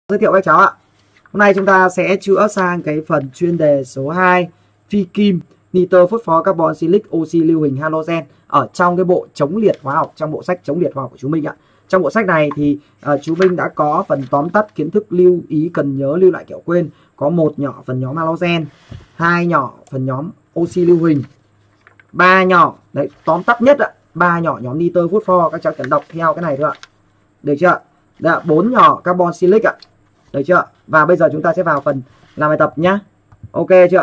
Giới thiệu các cháu ạ. Hôm nay chúng ta sẽ chữa sang cái phần chuyên đề số 2 phi kim, nitơ, phốt pho, carbon, silic, oxy lưu huỳnh, halogen ở trong cái bộ chống liệt hóa học, trong bộ sách chống liệt hóa học của chú Minh ạ. Trong bộ sách này thì chú Minh đã có phần tóm tắt kiến thức lưu ý cần nhớ, lưu lại kẻo quên. Có 1 nhỏ phần nhóm halogen, 2 nhỏ phần nhóm oxy lưu huỳnh, 3 nhỏ, đấy tóm tắt nhất ạ, 3 nhỏ nhóm nitơ, phốt pho. Các cháu cần đọc theo cái này thôi ạ. Được chưa? Đã 4 nhỏ carbon, silic ạ. Được chưa? Và bây giờ chúng ta sẽ vào phần làm bài tập nhá. Ok chưa?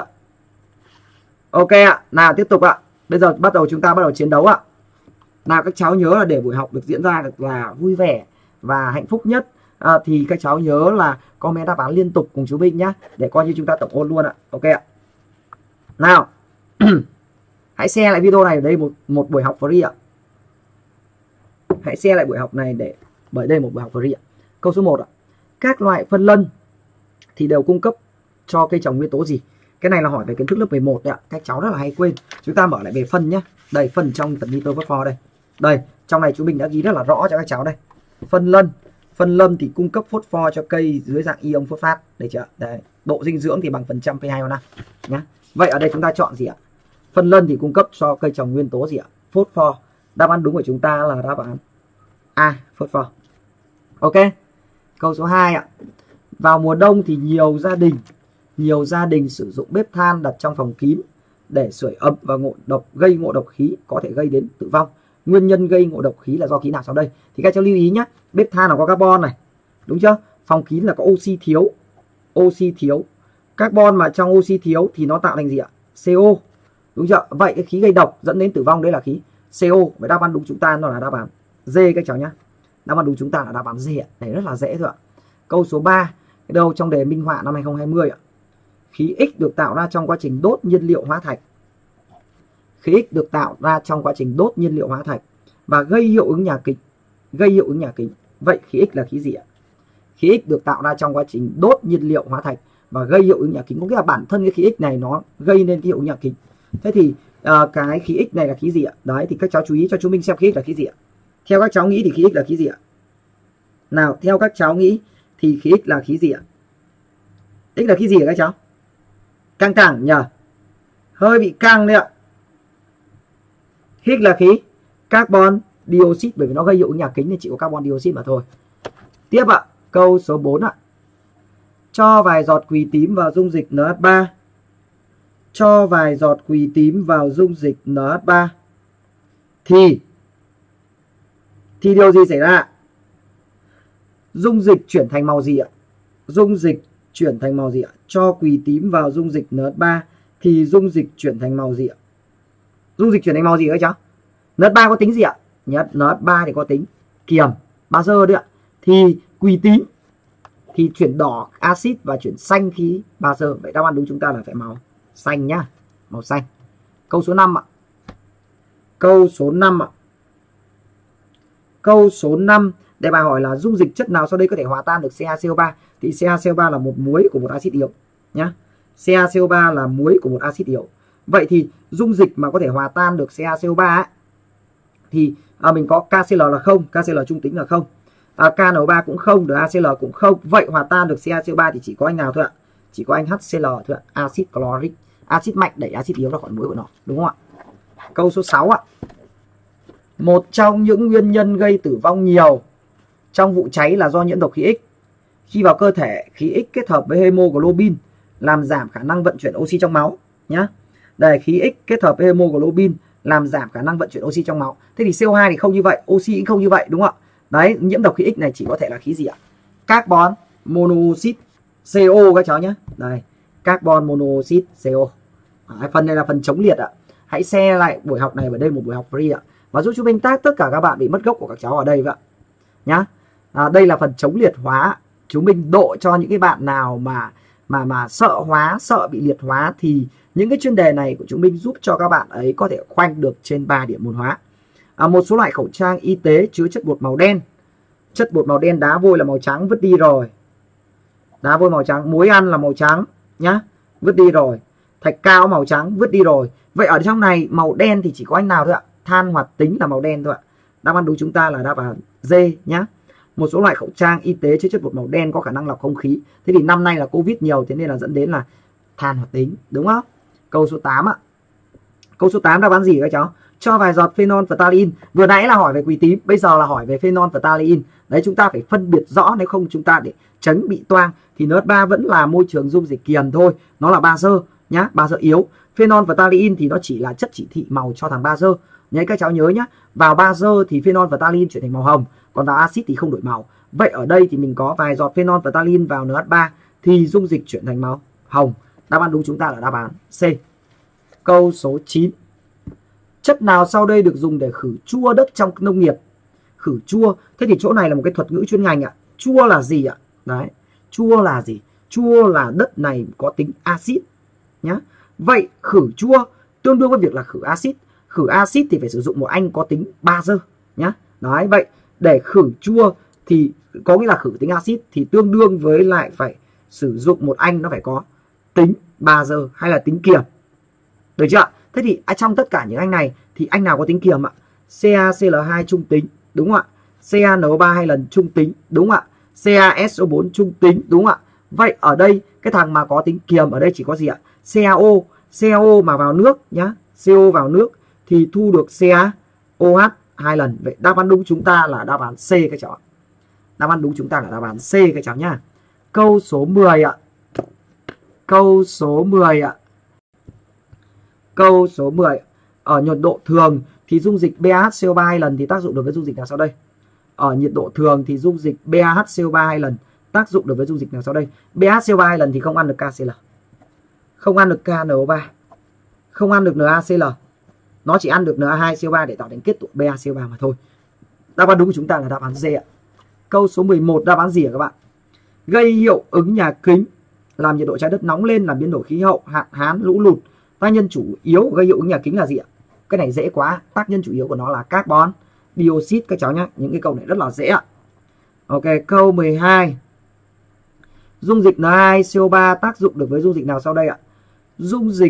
Ok ạ. Nào tiếp tục ạ. Bây giờ chúng ta bắt đầu chiến đấu ạ. Nào các cháu nhớ là để buổi học được diễn ra được là vui vẻ và hạnh phúc nhất thì các cháu nhớ là comment đáp án liên tục cùng chú Minh nhá, để coi như chúng ta tổng ôn luôn ạ. Ok ạ. Nào. Hãy share lại video này, ở đây một buổi học free ạ. Hãy share lại buổi học này bởi đây một buổi học free ạ. Câu số 1 ạ. Các loại phân lân thì đều cung cấp cho cây trồng nguyên tố gì? Cái này là hỏi về kiến thức lớp 11 đấy ạ. Các cháu rất là hay quên. Chúng ta mở lại về phân nhé. Đây, phân trong phần nitơ, phốt pho đây. Đây, trong này chú mình đã ghi rất là rõ cho các cháu đây. Phân lân thì cung cấp phốt pho cho cây dưới dạng ion phốt phát. Đây chưa? Đây, độ dinh dưỡng thì bằng phần trăm pH2O5 nhá. Vậy ở đây chúng ta chọn gì ạ? Phân lân thì cung cấp cho cây trồng nguyên tố gì ạ? Phốt pho. Đáp án đúng của chúng ta là đáp án A, phốt pho. Ok. Câu số 2 ạ. Vào mùa đông thì nhiều gia đình sử dụng bếp than đặt trong phòng kín để sưởi ấm và gây ngộ độc khí, có thể gây đến tử vong. Nguyên nhân gây ngộ độc khí là do khí nào sau đây? Thì các cháu lưu ý nhé. Bếp than là có carbon này, đúng chưa? Phòng kín là có oxy thiếu. Carbon mà trong oxy thiếu thì nó tạo thành gì ạ? CO, đúng chưa? Vậy cái khí gây độc dẫn đến tử vong đấy là khí CO. Vậy đáp án đúng chúng ta nó là đáp án D các cháu nhé. Đáp án đúng chúng ta là đáp án D ạ. Này rất là dễ thôi ạ. Câu số 3, cái đâu trong đề minh họa năm 2020 ạ. Khí X được tạo ra trong quá trình đốt nhiên liệu hóa thạch. Khí X được tạo ra trong quá trình đốt nhiên liệu hóa thạch và gây hiệu ứng nhà kính. Vậy khí X là khí gì ạ? Khí X được tạo ra trong quá trình đốt nhiên liệu hóa thạch và gây hiệu ứng nhà kính. Có nghĩa là bản thân cái khí X này nó gây nên cái hiệu ứng nhà kính. Thế thì cái khí X này là khí gì ạ? Đấy thì các cháu chú ý cho chúng mình xem khí X là khí gì ạ? Theo các cháu nghĩ thì khí X là khí gì ạ? Nào, theo các cháu nghĩ thì khí X là khí gì ạ? X là khí gì hả các cháu? Căng thẳng nhờ? Hơi bị căng đấy ạ. X là khí carbon dioxide, bởi vì nó gây hiệu ứng nhà kính nên chỉ có carbon dioxide mà thôi. Tiếp ạ, câu số 4 ạ. Cho vài giọt quỳ tím vào dung dịch NH3. Cho vài giọt quỳ tím vào dung dịch NH3 thì điều gì xảy ra? Dung dịch chuyển thành màu gì ạ? Dung dịch chuyển thành màu gì ạ? Cho quỳ tím vào dung dịch NH3 thì dung dịch chuyển thành màu gì ạ? Dung dịch chuyển thành màu gì các cháu? NH3 có tính gì ạ? NH3 thì có tính kiềm, bazơ đấy ạ. Thì quỳ tím thì chuyển đỏ axit và chuyển xanh khí bazơ. Vậy đáp án đúng chúng ta là phải màu xanh nhá, màu xanh. Câu số 5 ạ. Câu số 5 đề bài hỏi là dung dịch chất nào sau đây có thể hòa tan được CaCO3? Thì CaCO3 là một muối của một axit yếu nhá. CaCO3 là muối của một axit yếu. Vậy thì dung dịch mà có thể hòa tan được CaCO3 ấy, thì mình có KCl là không, KCl trung tính là không, KNO3 cũng không, NaCl cũng không. Vậy hòa tan được CaCO3 thì chỉ có anh nào thôi ạ? Chỉ có anh HCl thôi ạ, axit chloric. Axit mạnh đẩy axit yếu ra khỏi muối của nó, đúng không ạ? Câu số 6 ạ. Một trong những nguyên nhân gây tử vong nhiều trong vụ cháy là do nhiễm độc khí X. Khi vào cơ thể, khí X kết hợp với hemoglobin làm giảm khả năng vận chuyển oxy trong máu nhá. Đây, khí X kết hợp với hemoglobin làm giảm khả năng vận chuyển oxy trong máu. Thế thì CO2 thì không như vậy, oxy cũng không như vậy, đúng không ạ? Đấy, nhiễm độc khí X này chỉ có thể là khí gì ạ? Carbon monoxide CO các cháu nhé. Đây, carbon monoxide CO. Phần này là phần chống liệt ạ. Hãy share lại buổi học này, ở đây một buổi học free ạ. Và giúp chúng mình tag tất cả các bạn bị mất gốc của các cháu ở đây vậy nhá. Đây là phần chống liệt hóa. Chúng mình độ cho những cái bạn nào mà sợ hóa, sợ bị liệt hóa thì những cái chuyên đề này của chúng mình giúp cho các bạn ấy có thể khoanh được trên 3 điểm môn hóa. Một số loại khẩu trang y tế chứa chất bột màu đen. Chất bột màu đen, đá vôi là màu trắng, vứt đi rồi. Đá vôi màu trắng, muối ăn là màu trắng nhá, vứt đi rồi. Thạch cao màu trắng, vứt đi rồi. Vậy ở trong này màu đen thì chỉ có anh nào thôi ạ? Than hoạt tính là màu đen thôi ạ. Đáp án đúng chúng ta là đáp án D nhá. một số loại khẩu trang y tế chứa chất bột màu đen có khả năng lọc không khí. Thế thì năm nay là Covid nhiều, thế nên là dẫn đến là than hoạt tính, đúng không? Câu số 8 ạ. Câu số 8 đáp án gì các cháu? Cho vài giọt phenolphthalein. Vừa nãy là hỏi về quỳ tím, bây giờ là hỏi về phenolphthalein. Đấy, chúng ta phải phân biệt rõ, nếu không chúng ta để tránh bị toang. Thì NH3 vẫn là môi trường dung dịch kiềm thôi, nó là bazơ nhá, bazơ yếu. Phenolphthalein thì nó chỉ là chất chỉ thị màu cho thằng bazơ. Nhớ các cháu nhớ nhá, vào bazơ thì phenolphthalein chuyển thành màu hồng, còn vào axit thì không đổi màu. Vậy ở đây thì mình có vài giọt phenolphthalein vào NH3 thì dung dịch chuyển thành màu hồng. Đáp án đúng chúng ta là đáp án C. Câu số 9. Chất nào sau đây được dùng để khử chua đất trong nông nghiệp? Khử chua. Thế thì chỗ này là một cái thuật ngữ chuyên ngành ạ. Chua là gì ạ? Đấy. Chua là gì? Chua là đất này có tính axit nhá. Vậy khử chua tương đương với việc là khử axit. Khử axit thì phải sử dụng một anh có tính bazơ nhá. Đấy, vậy để khử chua thì có nghĩa là khử tính axit thì tương đương với lại phải sử dụng một anh nó phải có tính bazơ hay là tính kiềm. Được chưa? Thế thì trong tất cả những anh này thì anh nào có tính kiềm ạ? CaCl2 trung tính, đúng không ạ? CaNO3 2 lần trung tính, đúng không ạ? CaSO4 trung tính, đúng không ạ? Vậy ở đây cái thằng mà có tính kiềm ở đây chỉ có gì ạ? CaO. CaO mà vào nước nhá, CO vào nước thì thu được CaOH 2 lần. Vậy đáp án đúng chúng ta là đáp án C các cháu ạ. Đáp án đúng chúng ta là đáp án C các cháu nhá. Câu số 10 ạ. Câu số 10 ạ. Câu số 10. Ở nhiệt độ thường thì dung dịch BaHCO3 2 lần thì tác dụng được với dung dịch nào sau đây? Ở nhiệt độ thường thì dung dịch BaHCO3 2 lần tác dụng được với dung dịch nào sau đây? BaHCO3 2 lần thì không ăn được KCl, không ăn được KNO3, không ăn được NaCl. Nó chỉ ăn được Na2CO3 để tạo thành kết tụ BaCO3 mà thôi. Đáp án đúng của chúng ta là đáp án D ạ. Câu số 11 đáp án gì ạ các bạn? Gây hiệu ứng nhà kính, làm nhiệt độ trái đất nóng lên, làm biến đổi khí hậu, hạn hán, lũ lụt. Tác nhân chủ yếu gây hiệu ứng nhà kính là gì ạ? Cái này dễ quá. Tác nhân chủ yếu của nó là carbon dioxide các cháu nhé. Những cái câu này rất là dễ ạ. Ok, câu 12. Dung dịch N2CO3 tác dụng được với dung dịch nào sau đây ạ? Dung dịch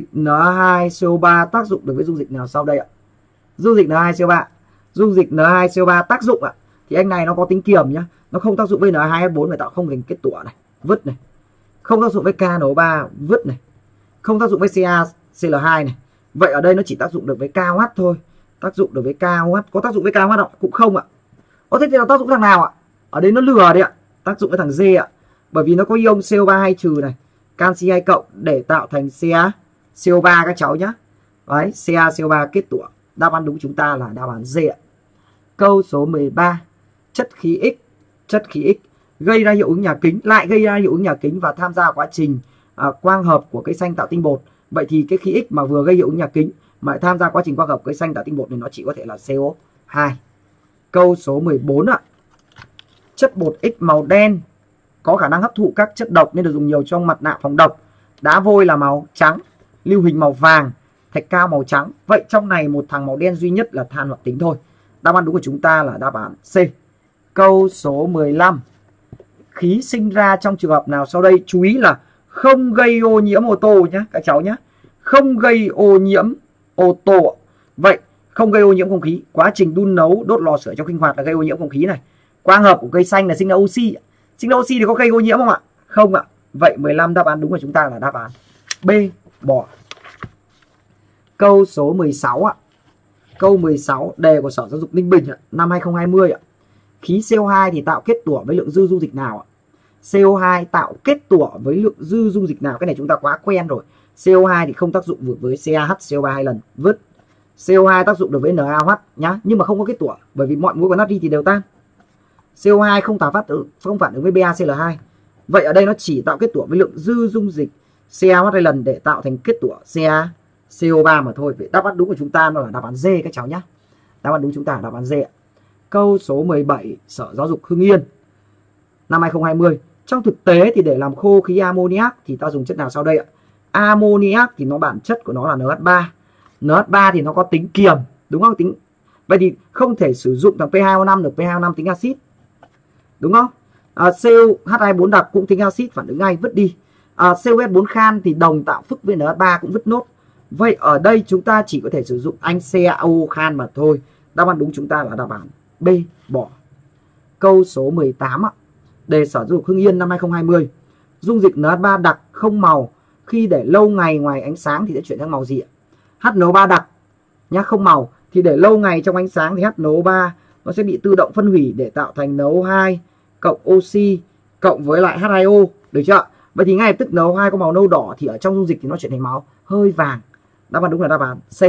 N2CO3 tác dụng được với dung dịch nào sau đây ạ? Dung dịch N2CO3. Dung dịch N2CO3 tác dụng ạ. Thì anh này nó có tính kiềm nhá. Nó không tác dụng với N2H4 để tạo không thành kết tủa này. Vứt này. Không tác dụng với KNO3. Vứt này. Không tác dụng với CaCl2 này. Vậy ở đây nó chỉ tác dụng được với KOH thôi. Tác dụng được với KOH. Có tác dụng với KOH không? Cũng không ạ. Thế thì nó tác dụng thằng nào ạ? Ở đây nó lừa đấy ạ. Tác dụng với thằng D ạ. Bởi vì nó có ion CO3 2 trừ này, canxi 2 cộng để tạo thành CaCO3 các cháu nhé. Đấy, CaCO3 kết tủa. Đáp án đúng chúng ta là đáp án D ạ. Câu số 13. Chất khí X. Chất khí X gây ra hiệu ứng nhà kính, lại gây ra hiệu ứng nhà kính và tham gia quá trình quang hợp của cây xanh tạo tinh bột. Vậy thì cái khí X mà vừa gây hiệu ứng nhà kính mà lại tham gia quá trình quang hợp cây xanh tạo tinh bột thì nó chỉ có thể là CO2. Câu số 14 ạ. Chất bột X màu đen có khả năng hấp thụ các chất độc nên được dùng nhiều trong mặt nạ phòng độc. Đá vôi là màu trắng, lưu huỳnh màu vàng, thạch cao màu trắng. Vậy trong này một thằng màu đen duy nhất là than hoạt tính thôi. Đáp án đúng của chúng ta là đáp án C. Câu số 15. Khí sinh ra trong trường hợp nào sau đây? Chú ý là không gây ô nhiễm ô tô nhé các cháu nhé. Không gây ô nhiễm ô tô. Vậy không gây ô nhiễm không khí. Quá trình đun nấu, đốt lò sưởi trong sinh hoạt là gây ô nhiễm không khí này. Quang hợp của cây xanh là sinh ra oxy. Sinh ra oxy thì có gây ô nhiễm không ạ? Không ạ. Vậy 15 đáp án đúng của chúng ta là đáp án B, bỏ. Câu số 16 ạ. Câu 16 đề của Sở Giáo dục Ninh Bình ạ, năm 2020 ạ. Khí CO2 thì tạo kết tủa với lượng dư dung dịch nào ạ? CO2 tạo kết tủa với lượng dư dung dịch nào? Cái này chúng ta quá quen rồi. CO2 thì không tác dụng được với CaHCO3 2 lần, vứt. CO2 tác dụng được với NaOH nhá, nhưng mà không có kết tủa bởi vì mọi muối của natri thì đều tan. CO2 không phản ứng với BaCl2. Vậy ở đây nó chỉ tạo kết tủa với lượng dư dung dịch CaOH 2 lần để tạo thành kết tủa CaCO3 mà thôi. Vậy đáp án đúng của chúng ta nó là đáp án D các cháu nhé. Đáp án đúng chúng ta là đáp án D ạ. Câu số 17 Sở Giáo dục Hưng Yên năm 2020. Trong thực tế thì để làm khô khí ammoniac thì ta dùng chất nào sau đây ạ? Ammoniac thì nó bản chất của nó là NH3. NH3 thì nó có tính kiềm, đúng không? Vậy thì không thể sử dụng thằng P2O5 được, P2O5 tính axit. Đúng không? CuH2 đặc cũng tính axit, phản ứng ngay, vứt đi. CuS4 khan thì đồng tạo phức với NH3 cũng vứt nốt. Vậy ở đây chúng ta chỉ có thể sử dụng anh CaO khan mà thôi. Đáp án đúng chúng ta là đáp án B, bỏ. Câu số 18 ạ. Đề Sở Giáo dục Hưng Yên năm 2020. Dung dịch NH3 đặc không màu khi để lâu ngày ngoài ánh sáng thì sẽ chuyển sang màu gì ạ? HNO3 đặc nhá, không màu thì để lâu ngày trong ánh sáng thì HNO3 nó sẽ bị tự động phân hủy để tạo thành NO2 cộng oxy cộng với lại H2O, được chưa? Vậy thì ngay lập tức NO2 có màu nâu đỏ thì ở trong dung dịch thì nó chuyển thành màu hơi vàng. Đáp án đúng là đáp án C.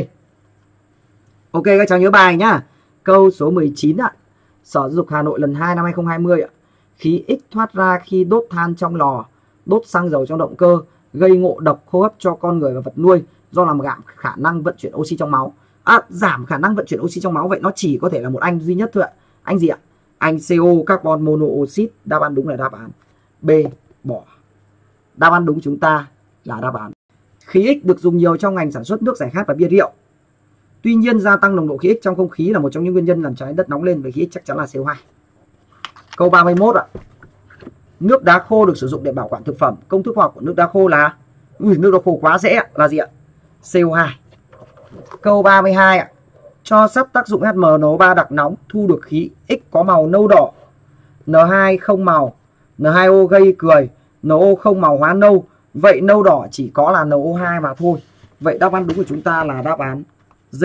Ok các cháu nhớ bài nhá. Câu số 19 ạ. Sở Giáo dục Hà Nội lần 2 năm 2020 ạ. Khí X thoát ra khi đốt than trong lò, đốt xăng dầu trong động cơ, gây ngộ độc hô hấp cho con người và vật nuôi do làm giảm khả năng vận chuyển oxy trong máu. Giảm khả năng vận chuyển oxy trong máu, vậy nó chỉ có thể là một anh duy nhất thôi ạ. Anh gì ạ? Anh CO, carbon monoxide. Đáp án đúng là đáp án B, bỏ. Đáp án đúng chúng ta là đáp án. Khí X được dùng nhiều trong ngành sản xuất nước giải khát và bia rượu. Tuy nhiên, gia tăng nồng độ khí X trong không khí là một trong những nguyên nhân làm trái đất nóng lên, với khí X chắc chắn là CO2. Câu 31 ạ. Nước đá khô được sử dụng để bảo quản thực phẩm. Công thức hóa học của nước đá khô là nước đá khô quá dễ là gì ạ? CO2. Câu 32 ạ. Cho sắt tác dụng HMNO3 đặc nóng thu được khí X có màu nâu đỏ. N2 không màu, N2O gây cười, NO không màu hóa nâu. Vậy nâu đỏ chỉ có là NO2 mà thôi. Vậy đáp án đúng của chúng ta là đáp án D,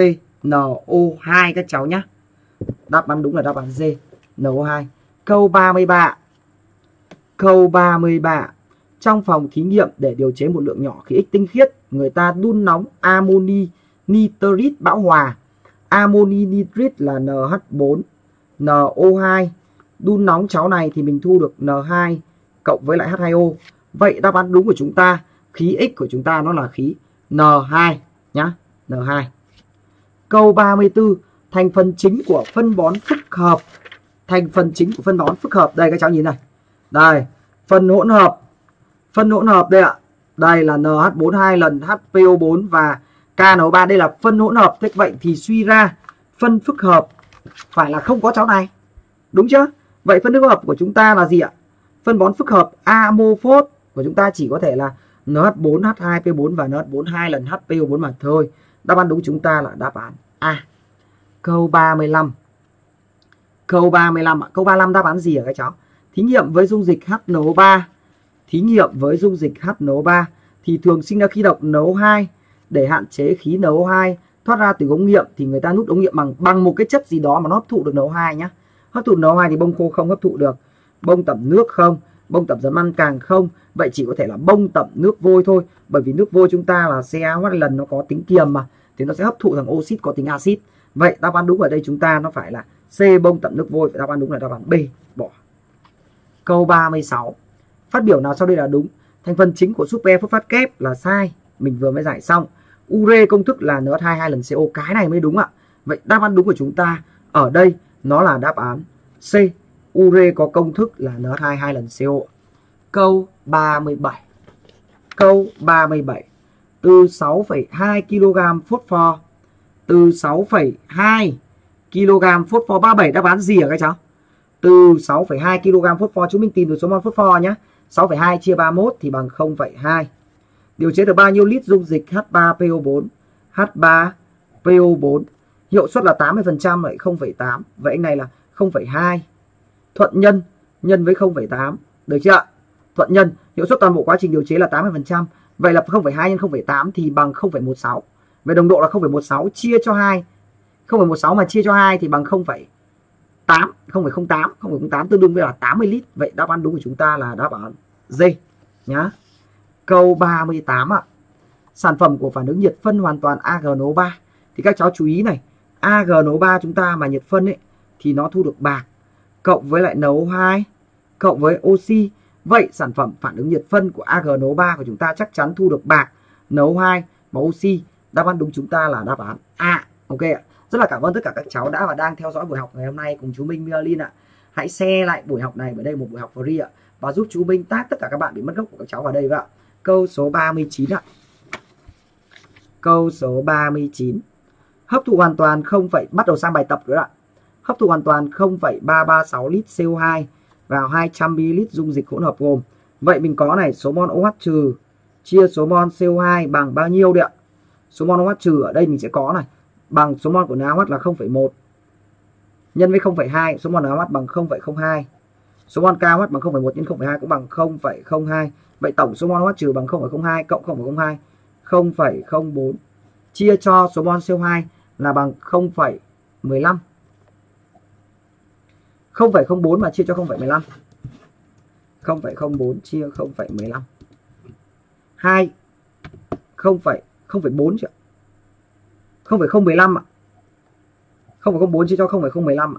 NO2 các cháu nhé. Đáp án đúng là đáp án D, NO2. Câu 33. Câu 33. Trong phòng thí nghiệm để điều chế một lượng nhỏ khí X tinh khiết, người ta đun nóng amoni nitrit bão hòa. Amoni nitrit là NH4 NO2. Đun nóng cháo này thì mình thu được N2 cộng với lại H2O. Vậy đáp án đúng của chúng ta, khí X của chúng ta nó là khí N2 nhá, N2. Câu 34. Thành phần chính của phân bón phức hợp. Thành phần chính của phân bón phức hợp, đây các cháu nhìn này. Đây, phân hỗn hợp. Phân hỗn hợp đây ạ. Đây là NH4 2 lần HPO4 và KNO3, đây là phân hỗn hợp. Thế vậy thì suy ra phân phức hợp phải là không có cháu này. Đúng chưa? Vậy phân phức hợp của chúng ta là gì ạ? Phân bón phức hợp amorphous của chúng ta chỉ có thể là NH4 H2P4 và NH4 2 lần HPO4 mà thôi. Đáp án đúng chúng ta là đáp án A. Câu 35. Câu 35 ạ. Câu 35 đáp án gì hả các cháu? Thí nghiệm với dung dịch HNO3. Thí nghiệm với dung dịch HNO3 thì thường sinh ra khí độc NO2. Để hạn chế khí NO2 thoát ra từ ống nghiệm thì người ta nút ống nghiệm bằng một cái chất gì đó mà nó hấp thụ được NO2 nhá. Hấp thụ NO2 thì bông khô không hấp thụ được, bông tẩm nước không, bông tẩm giấm ăn càng không. Vậy chỉ có thể là bông tẩm nước vôi thôi, bởi vì nước vôi chúng ta là CaOH lần, nó có tính kiềm mà, thì nó sẽ hấp thụ thành oxit có tính axit. Vậy đáp án đúng ở đây chúng ta nó phải là C, bông tẩm nước vôi. Vậy đáp án đúng là đáp án B, bỏ. Câu 36. Phát biểu nào sau đây là đúng? Thành phần chính của super phosphat kép là sai, mình vừa mới giải xong. Ure công thức là NH2 2 lần CO, cái này mới đúng ạ. Vậy đáp án đúng của chúng ta ở đây nó là đáp án C. Ure có công thức là NH2 2 lần CO. Câu 37. Câu 37. Từ 6,2 kg phosphor, từ 6,2 kg phosphor 37, đáp án gì hả các cháu? Từ 6,2 kg phosphor chúng mình tìm được số mol phosphor nhé. 6,2 chia 31 thì bằng 0,2. Điều chế được bao nhiêu lít dung dịch H3PO4? H3PO4 hiệu suất là 80% lại 0,8. Vậy anh này là 0,2 thuận nhân nhân với 0,8. Được chưa ạ? Thuận nhân, hiệu suất toàn bộ quá trình điều chế là 80%. Vậy là 0,2 nhân 0,8 thì bằng 0,16. Về đồng độ là 0,16 chia cho 2. 0,16 mà chia cho 2 thì bằng 0,8. 0,08 tương đương với là 80 lít. Vậy đáp án đúng của chúng ta là đáp án D nhá. Câu 38 ạ. Sản phẩm của phản ứng nhiệt phân hoàn toàn AgNO3. Thì các cháu chú ý này, AgNO3 chúng ta mà nhiệt phân ấy thì nó thu được bạc cộng với lại NO2 cộng với oxy. Vậy sản phẩm phản ứng nhiệt phân của AgNO3 của chúng ta chắc chắn thu được bạc, NO2 và oxy. Đáp án đúng chúng ta là đáp án A. Ok ạ. Rất là cảm ơn tất cả các cháu đã và đang theo dõi buổi học ngày hôm nay cùng chú Minh Myelin ạ. Hãy share lại buổi học này, bởi đây một buổi học free ạ, và giúp chú Minh tag tất cả các bạn bị mất gốc của các cháu vào đây ạ. Câu số 39 ạ. Câu số 39. Hấp thụ hoàn toàn bắt đầu sang bài tập rồi ạ. Hấp thụ hoàn toàn 0,336 lít CO2 vào 200 ml dung dịch hỗn hợp gồm. Vậy mình có này, số mol OH trừ chia số mol CO2 bằng bao nhiêu đấy ạ? Số mol OH trừ ở đây mình sẽ có này, bằng số mol của NaOH là 0,1. nhân với 0,2, số mol NaOH bằng 0,02. Số mol KOH bằng 0,1 nhân 0,2 cũng bằng 0,02. Vậy tổng số mol OH trừ bằng 0,02 cộng 0,02, 0,04 chia cho số mol CO2 là bằng 0,15. 0,04 mà chia cho 0,15. 0,04 chia 0,15. 0,4 chứ. 0,015 ạ. 0,04 chia cho 0,015 ạ.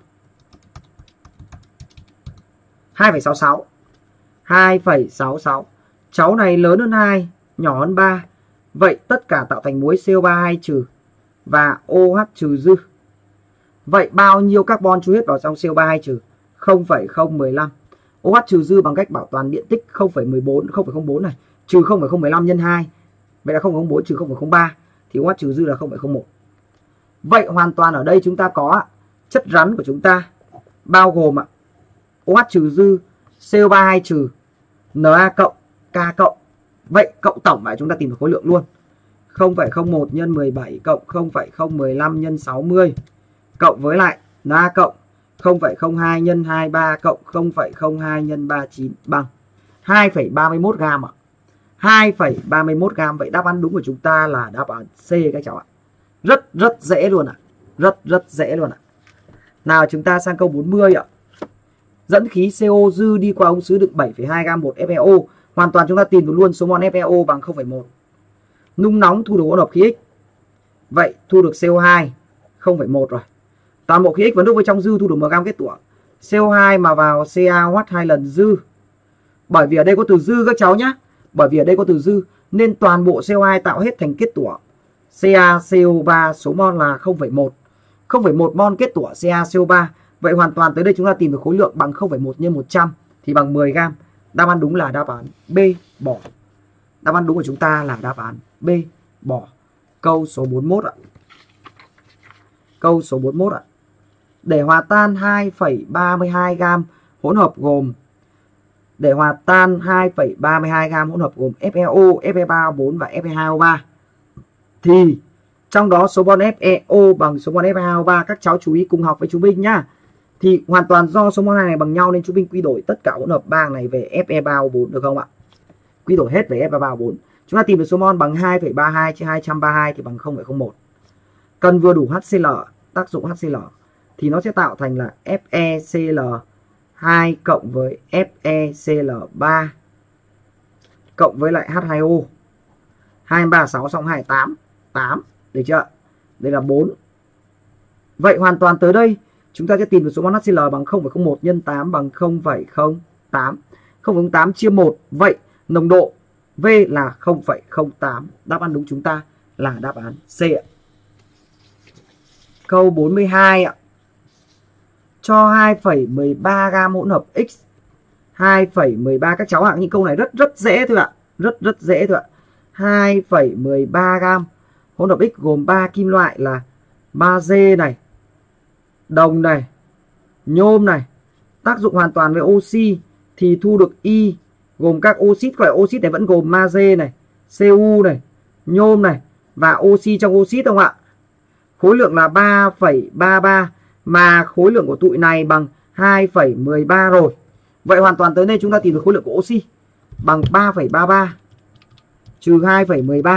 2,66. 2,66. Cháu này lớn hơn 2, nhỏ hơn 3. Vậy tất cả tạo thành muối CO3 trừ và OH trừ dư. Vậy bao nhiêu carbon chui hết vào trong CO3 trừ? 0,015. OH trừ dư bằng cách bảo toàn điện tích 0,04 này trừ 0,015 nhân 2. Vậy là 0,04 trừ 0,03 thì OH trừ dư là 0,01. Vậy hoàn toàn ở đây chúng ta có chất rắn của chúng ta bao gồm OH trừ dư, CO3 trừ, Na cộng, K cộng. Vậy cộng tổng lại chúng ta tìm được khối lượng luôn. 0,01 nhân 17 cộng 0,015 nhân 60 cộng với lại Na cộng 0,02 nhân 23 cộng 0,02 nhân 39 bằng 2,31 gam ạ. 2,31 gam. Vậy đáp án đúng của chúng ta là đáp án C các cháu ạ. Rất dễ luôn ạ. Rất dễ luôn ạ. Nào chúng ta sang câu 40 ạ. Dẫn khí CO dư đi qua ống sứ đựng 7,2 gam bột FeO. Hoàn toàn chúng ta tìm được luôn số mol FeO bằng 0,1. Nung nóng thu được hỗn hợp khí X. Vậy thu được CO2 0,1 rồi. Toàn bộ khí X vẫn đúc với trong dư thu được 10 gam kết tủa. CO2 mà vào CaOH 2 lần dư. Bởi vì ở đây có từ dư các cháu nhé. Bởi vì ở đây có từ dư nên toàn bộ CO2 tạo hết thành kết tủa CaCO3, số mol là 0,1. 0,1 mol kết tủa CaCO3. Vậy hoàn toàn tới đây chúng ta tìm được khối lượng bằng 0,1 nhân 100 thì bằng 10 gam. Đáp án đúng là đáp án B, bỏ. Đáp án đúng của chúng ta là đáp án B, bỏ. Câu số 41 ạ. Câu số 41 ạ. Để hòa tan 2,32 gam hỗn hợp gồm FeO, Fe3O4 và Fe2O3 thì trong đó số mol FeO bằng số mol Fe2O3, các cháu chú ý cùng học với chú Minh nhá. Thì hoàn toàn do số mol này bằng nhau nên chú Minh quy đổi tất cả hỗn hợp bang này về Fe3O4 được không ạ? Quy đổi hết về Fe3O4. Chúng ta tìm được số mol bằng 2,32 chia 232 thì bằng 0,01. Cần vừa đủ HCl, tác dụng HCl thì nó sẽ tạo thành là FeCl2 cộng với FeCl3 cộng với lại H2O. 236 xong 28, 8, được chưa? Đây là 4. Vậy hoàn toàn tới đây chúng ta sẽ tìm được số mol HCl bằng 0,01 nhân 8 bằng 0,08. 0,08 chia 1. Vậy nồng độ V là 0,08. Đáp án đúng chúng ta là đáp án C ạ. Câu 42 ạ. Cho 2,13 gam hỗn hợp X. 2,13 các cháu ạ, những câu này rất dễ thôi ạ. Rất dễ thôi ạ. 2,13 gam hỗn hợp X gồm 3 kim loại là magie này, đồng này, nhôm này. Tác dụng hoàn toàn với oxy thì thu được Y gồm các oxit. Gọi oxit này vẫn gồm magie này, Cu này, nhôm này và oxy trong oxit không ạ? Khối lượng là 3,33 mà khối lượng của tụi này bằng 2,13 rồi. Vậy hoàn toàn tới đây chúng ta tìm được khối lượng của oxy bằng 3,33 trừ 2,13.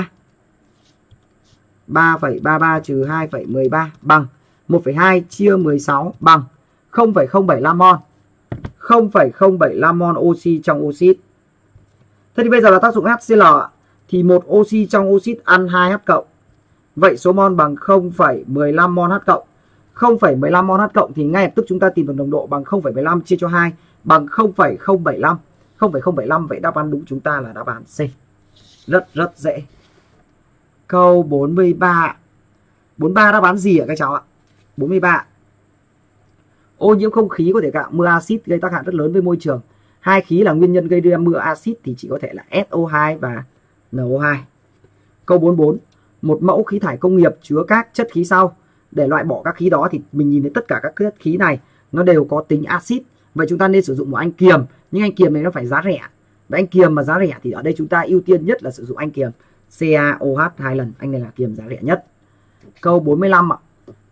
3,33 trừ 2,13 bằng 1,2 chia 16 bằng 0,075 mol. 0,075 mol oxy trong oxit. Thế thì bây giờ là tác dụng HCl thì một oxy trong oxit ăn 2H cộng. Vậy số mol bằng 0,15 mol H cộng. 0,15 mol H cộng thì ngay lập tức chúng ta tìm được nồng độ bằng 0,15 chia cho 2 bằng 0,075. 0,075. Vậy đáp án đúng chúng ta là đáp án C. Rất dễ. Câu 43. 43 đáp án gì ạ các cháu ạ? 43. Ô nhiễm không khí có thể tạo mưa axit gây tác hại rất lớn với môi trường. Hai khí là nguyên nhân gây ra mưa axit thì chỉ có thể là SO2 và NO2. Câu 44. Một mẫu khí thải công nghiệp chứa các chất khí sau. Để loại bỏ các khí đó thì mình nhìn thấy tất cả các chất khí này nó đều có tính axit. Vậy chúng ta nên sử dụng một anh kiềm, nhưng anh kiềm này nó phải giá rẻ. Và anh kiềm mà giá rẻ thì ở đây chúng ta ưu tiên nhất là sử dụng anh kiềm CaOH 2 lần. Anh này là kiềm giá rẻ nhất. Câu 45 ạ.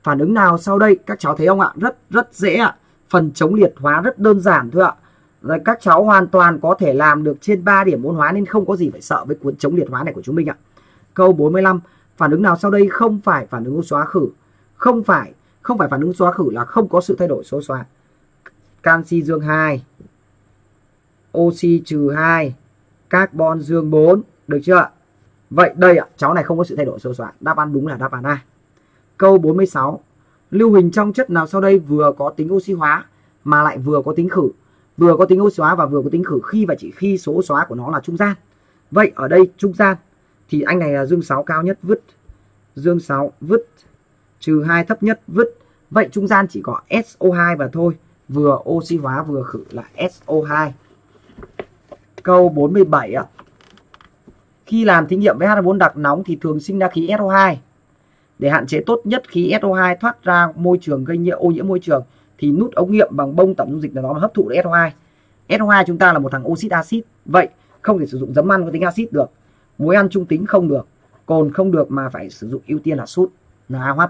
Phản ứng nào sau đây? Các cháu thấy không ạ? Rất dễ ạ. Phần chống liệt hóa rất đơn giản thôi ạ. Rồi các cháu hoàn toàn có thể làm được trên 3 điểm môn hóa nên không có gì phải sợ với cuốn chống liệt hóa này của chúng mình ạ. Câu 45. Phản ứng nào sau đây không phải phản ứng xóa khử? Không phải phản ứng xóa khử là không có sự thay đổi số xóa. Canxi dương 2, oxy trừ 2, carbon dương 4, được chưa ạ? Vậy đây ạ, cháu này không có sự thay đổi số xóa. Đáp án đúng là đáp án A. Câu 46. Lưu huỳnh trong chất nào sau đây vừa có tính oxy hóa mà lại vừa có tính khử? Vừa có tính oxy hóa và vừa có tính khử khi và chỉ khi số xóa của nó là trung gian. Vậy ở đây trung gian thì anh này là dương 6 cao nhất, vứt. Dương 6 vứt, trừ 2 thấp nhất, vứt. Vậy trung gian chỉ có SO2 và thôi. Vừa oxy hóa vừa khử là SO2. Câu 47 ạ. Khi làm thí nghiệm với H4 đặc nóng thì thường sinh ra khí SO2. Để hạn chế tốt nhất khí SO2 thoát ra môi trường gây ô nhiễm môi trường thì nút ống nghiệm bằng bông tẩm dung dịch là nó hấp thụ được SO2. SO2 chúng ta là một thằng oxit axit. Vậy không thể sử dụng giấm ăn có tính axit được, muối ăn trung tính không được, cồn không được mà phải sử dụng ưu tiên là sút NaOH.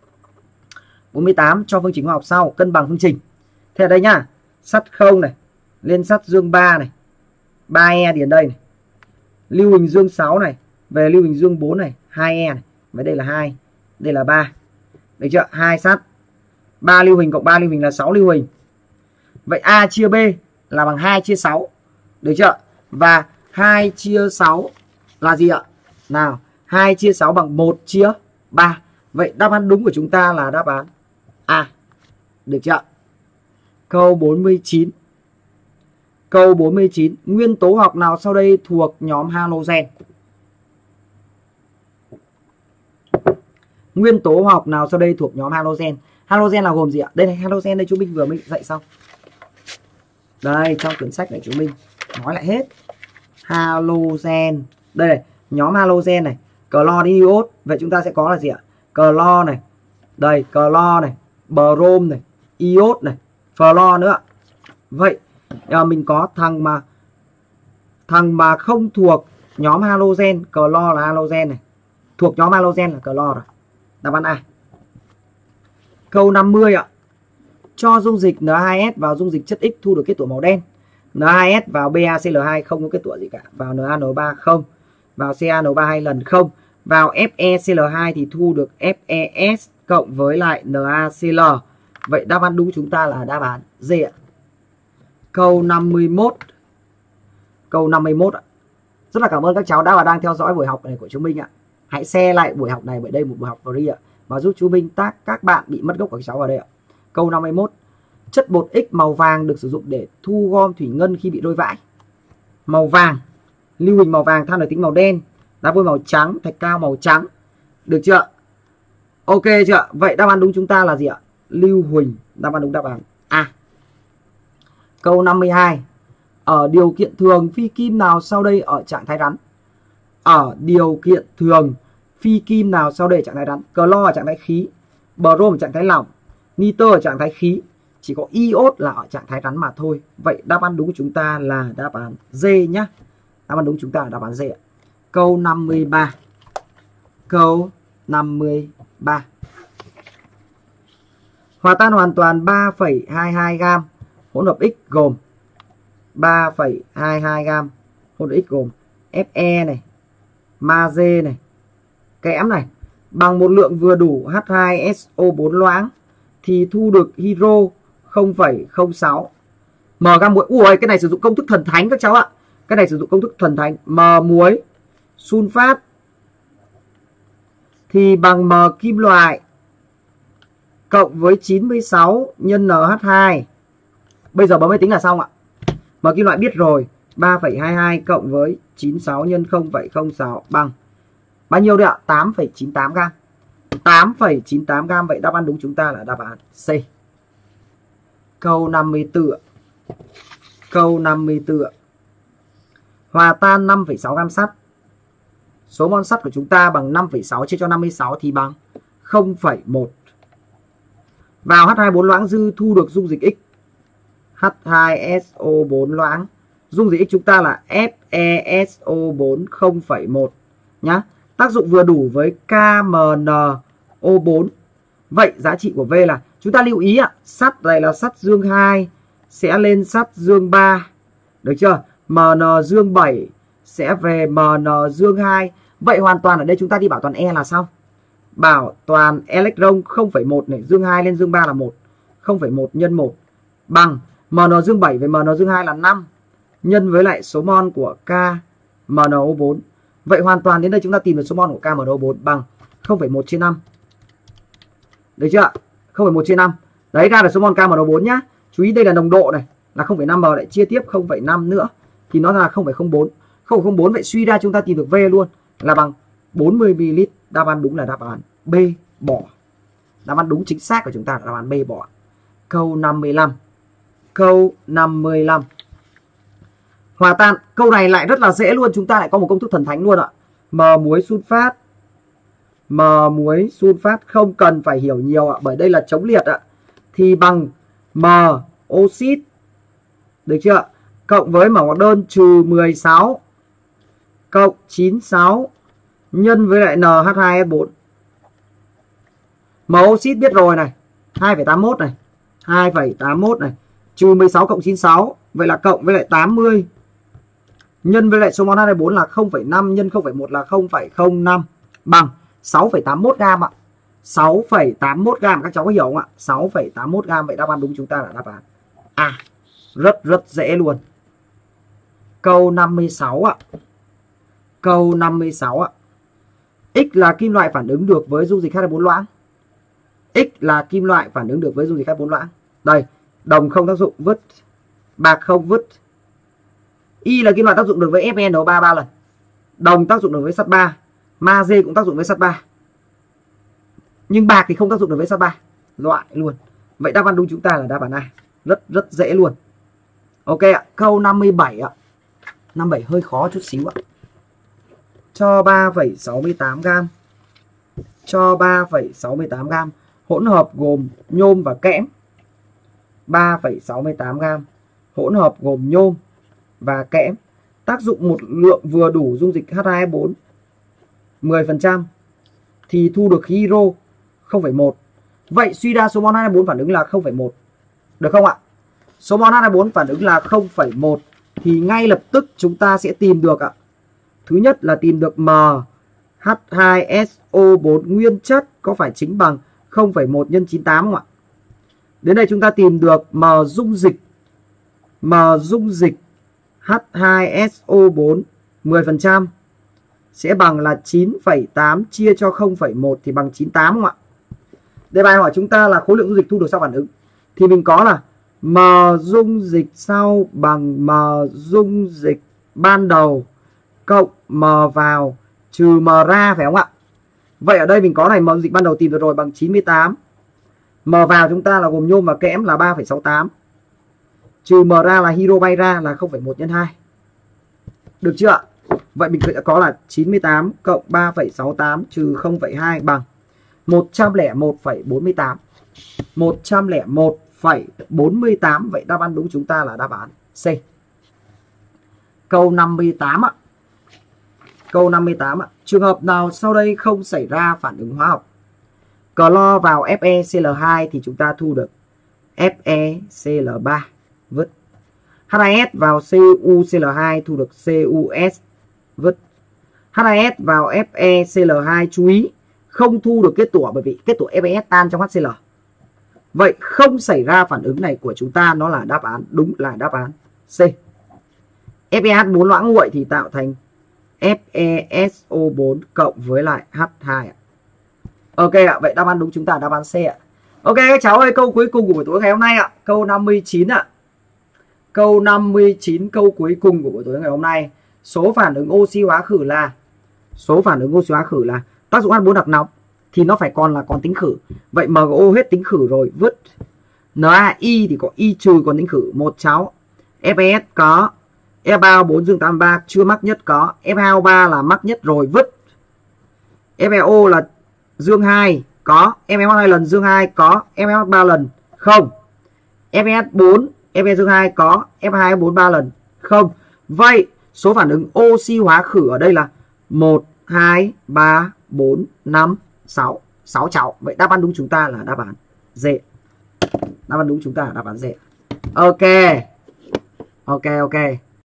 48. Cho phương trình hóa học sau cân bằng phương trình. Thế ở đây nhá, sắt 0 này lên sắt dương 3 này, 3E điền đây này. Lưu huỳnh dương 6 này về lưu huỳnh dương 4 này, 2E này, với đây là 2, đây là 3. Được chưa? 2 sắt. 3 lưu huỳnh cộng 3 lưu huỳnh là 6 lưu huỳnh. Vậy A chia B là bằng 2 chia 6. Được chưa? Và 2 chia 6 là gì ạ? Nào, 2 chia 6 bằng 1 chia 3. Vậy đáp án đúng của chúng ta là đáp án A. Được chưa? Câu 49. Câu 49. Nguyên tố hóa học nào sau đây thuộc nhóm halogen? Nguyên tố hóa học nào sau đây thuộc nhóm halogen? Halogen là gồm gì ạ? Đây này, halogen đây chúng mình vừa mới dạy xong. Đây, trong quyển sách này chúng mình nói lại hết. Halogen. Đây này, nhóm halogen này, clo đến iốt. Vậy chúng ta sẽ có là gì ạ? Clo này. Đây, clo này, brom này, iốt này, flo nữa. Vậy mình có thằng mà không thuộc nhóm halogen, clo là halogen này. Thuộc nhóm halogen là clo rồi. Đáp án A. Câu 50 ạ. Cho dung dịch N2S vào dung dịch chất X thu được kết tủa màu đen. N2S vào BaCl2 không có kết tủa gì cả. Vào NaN3 không. Vào CaN3 2 lần không. Vào FeCl2 thì thu được FeS cộng với lại NaCl. Vậy đáp án đúng chúng ta là đáp án D ạ. Câu 51. Câu 51 ạ. Rất là cảm ơn các cháu đã và đang theo dõi buổi học này của chúng mình ạ. Hãy share lại buổi học này, bởi đây một buổi học free ạ, và giúp chú Minh các bạn bị mất gốc của các cháu vào đây ạ. Câu 51. Chất bột X màu vàng được sử dụng để thu gom thủy ngân khi bị đôi vãi. Màu vàng, lưu huỳnh màu vàng, than hoạt tính màu đen, đá vôi màu trắng, thạch cao màu trắng. Được chưa? Ok chưa? Vậy đáp án đúng chúng ta là gì ạ? Lưu huỳnh. Đáp án đúng đáp án A. Câu 52. Ở điều kiện thường phi kim nào sau đây ở trạng thái rắn? Ở điều kiện thường phi kim nào sau đây ở trạng thái rắn? Clo ở trạng thái khí, brom ở trạng thái lỏng, nitơ ở trạng thái khí, chỉ có iốt là ở trạng thái rắn mà thôi. Vậy đáp án đúng của chúng ta là đáp án D nhá. Đáp án đúng chúng ta là đáp án D ạ. Câu 53. Câu 53. Hòa tan hoàn toàn 3,22 gam hỗn hợp X gồm 3,22 gam hỗn hợp X gồm Fe này, magie này, kẽm này bằng một lượng vừa đủ H2SO4 loãng thì thu được hydro 0,06 m gam muối. Ui, cái này sử dụng công thức thần thánh các cháu ạ. Cái này sử dụng công thức thần thánh. M muối sunfat thì bằng M kim loại cộng với 96 nhân NH2. Bây giờ bấm máy tính là xong ạ. M kim loại biết rồi. 3,22 cộng với 96 nhân 0,06 bằng bao nhiêu đấy ạ? 8,98 gam. 8,98 gam. Vậy đáp án đúng chúng ta là đáp án C. Câu 54 ạ. Câu 54 ạ. Hòa tan 5,6 gam sắt. Số mol sắt của chúng ta bằng 5,6 chia cho 56 thì bằng 0,1. Vào H24 loãng dư thu được dung dịch X. H2SO4 loãng. Dung dịch X chúng ta là FeSO4 0,1 nhá. Tác dụng vừa đủ với KMnO4 Vậy giá trị của V là, chúng ta lưu ý ạ, sắt này là sắt dương 2 sẽ lên sắt dương 3. Được chưa? Mn dương 7 sẽ về Mn dương 2. Vậy hoàn toàn ở đây chúng ta đi bảo toàn E là xong. Bảo toàn electron 0,1 này, dương 2 lên dương 3 là 1. 0,1 nhân 1 bằng Mn dương 7 về Mn dương 2 là 5 nhân với lại số mol của K MnO4. Vậy hoàn toàn đến đây chúng ta tìm được số mol của K MnO4 bằng 0,1 trên 5. Được chưa? 0,1 trên 5. Đấy, ra được số mol K MnO4 nhá. Chú ý đây là nồng độ này, là 0,5 m lại chia tiếp 0,5 nữa thì nó là 0,04. 0,04 vậy suy ra chúng ta tìm được V luôn là bằng 40 ml. Đáp án đúng là đáp án B, bỏ. Đáp án đúng chính xác của chúng ta là đáp án B, bỏ. Câu 55. Câu 55. Hòa tan. Câu này lại rất là dễ luôn, chúng ta lại có một công thức thần thánh luôn ạ. M muối sunfat. M muối sunfat không cần phải hiểu nhiều ạ, bởi đây là chống liệt ạ. Thì bằng M oxit. Được chưa? Cộng với mỏng hoạt đơn trừ 16 cộng 96 nhân với lại NH2S4. M oxit biết rồi này, 2,81 này, 2,81 này, trừ 16 cộng 96, vậy là cộng với lại 80 nhân với lại số mol H2O4 là 0,5 nhân 0,1 là 0,05 bằng 6,81 gam ạ. 6,81 gam, các cháu có hiểu không ạ? 6,81 gam, vậy đáp án đúng chúng ta là đáp án A. Rất dễ luôn. Câu 56 ạ. Câu 56 ạ. X là kim loại phản ứng được với dung dịch H2O4 loãng. X là kim loại phản ứng được với dung dịch H2O4 loãng. Đây, đồng không tác dụng vứt, bạc không vứt. Y là kim loại tác dụng được với FeNO3 3 lần. Đồng tác dụng được với sắt 3, magie cũng tác dụng với sắt 3. Nhưng bạc thì không tác dụng được với sắt 3. Loại luôn. Vậy đáp án đúng chúng ta là đáp án A. Rất dễ luôn. Ok ạ, câu 57 ạ. 57 hơi khó chút xíu ạ. Cho 3,68 gam. Cho 3,68 gam hỗn hợp gồm nhôm và kẽm. 3,68 gam hỗn hợp gồm nhôm và kẽm. Tác dụng một lượng vừa đủ dung dịch H2O4 10% thì thu được hydro 0,1. Vậy suy ra số mol H2O4 phản ứng là 0,1. Được không ạ? Số mol H2O4 phản ứng là 0,1 thì ngay lập tức chúng ta sẽ tìm được ạ. Thứ nhất là tìm được MH2SO4 nguyên chất có phải chính bằng 0,1 nhân 98 không ạ? Đến đây chúng ta tìm được M dung dịch H2SO4 10% sẽ bằng là 9,8 chia cho 0,1 thì bằng 98 không ạ? Đề bài hỏi chúng ta là khối lượng dung dịch thu được sau phản ứng. Thì mình có là M dung dịch sau bằng M dung dịch ban đầu cộng M vào trừ M ra, phải không ạ? Vậy ở đây mình có này, M dung dịch ban đầu tìm được rồi bằng 98. M vào chúng ta là gồm nhôm và kẽm là 3,68. Trừ M ra là hydro bay ra là 0,1 nhân 2. Được chưa ạ? Vậy mình sẽ có là 98 cộng 3,68 trừ 0,2 bằng 101,48. 101,48. Vậy đáp án đúng chúng ta là đáp án C. Câu 58 ạ. Câu 58 ạ. Trường hợp nào sau đây không xảy ra phản ứng hóa học? Clo vào FeCl2 thì chúng ta thu được FeCl3 vứt. H2S vào CuCl2 thu được CuS vứt. H2S vào FeCl2 chú ý không thu được kết tủa bởi vì kết tủa FeS tan trong HCl. Vậy không xảy ra phản ứng này của chúng ta nó là đáp án đúng là đáp án C. FeH4 loãng nguội thì tạo thành FeSO4 cộng với lại H2 ạ. Ok ạ, vậy đáp án đúng chúng ta là đáp án C ạ. Ok các cháu ơi, câu cuối cùng của buổi tối ngày hôm nay ạ, câu 59 ạ. Câu 59, câu cuối cùng của buổi tối ngày hôm nay. Số phản ứng oxy hóa khử là tác dụng H4 đặc nóng thì nó phải còn tính khử. Vậy MgO hết tính khử rồi, vứt. NaI thì có Y trừ còn tính khử, một cháu. FeS có, F3O4 dương 83 chưa mắc nhất có, F2O3 là mắc nhất rồi, vứt. FeO là dương 2 có, FeO 2 lần dương 2 có, FeO 3 lần không. FeS4 Fe dương 2 có, F2O4 3 lần không. Vậy số phản ứng oxy hóa khử ở đây là 1 2 3 4 5 6 6 cháu. Vậy đáp án đúng chúng ta là đáp án D. Đáp án đúng chúng ta là đáp án D. Ok. Ok.